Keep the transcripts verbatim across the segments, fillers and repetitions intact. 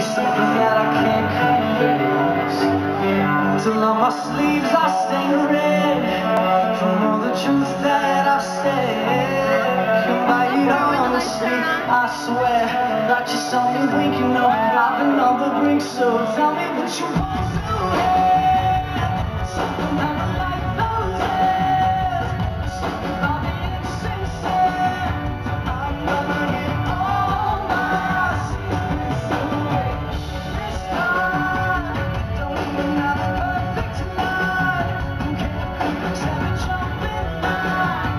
something that I can't confess. Till on my sleeves I stain red from all the truth that I've said. And by it honestly, I swear that you saw me winking. No, I've been on the brink, so tell me what you want to have. Something that I like those hands. Something about the insincere. I'm gonna get all my secrets away. This time, don't even have a perfect night. Don't care if you tell me jump in line.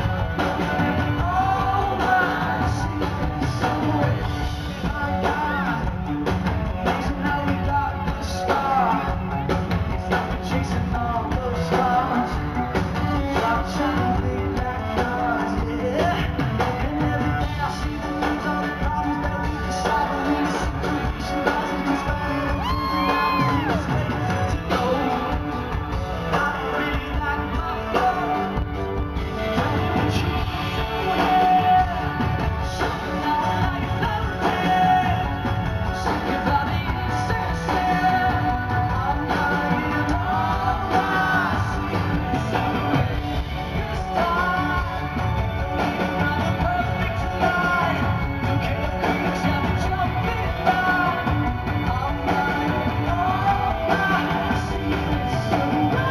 All my secrets away. My God, amazing how we got this far. It's like we're chasing all those stars. Stop trying to play black cards, yeah. And every day I see the news, all the problems that we can solve. And in the situation, rising, inspiring, and proving out the things way to go. I don't really like my flow. Tell me what you want to wear. Something that I like the red. Sick of all the insincere. I'm gonna get all my secrets away. This time, not the perfect night. Don't care if critics have a jumping line. I'm gonna get all my secrets away.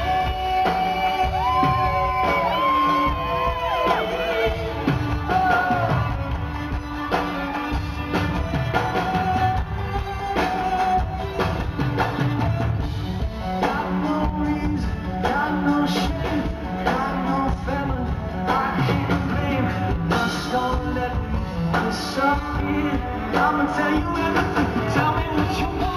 Got no reason, got no shame, got no family, I can't blame. Just don't let me disappear. I'ma tell you everything, tell me what you want.